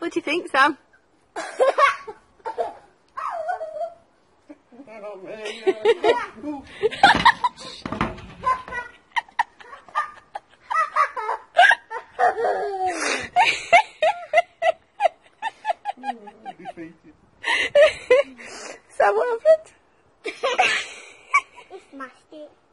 What do you think, Sam? Sam, what happened? He smashed it.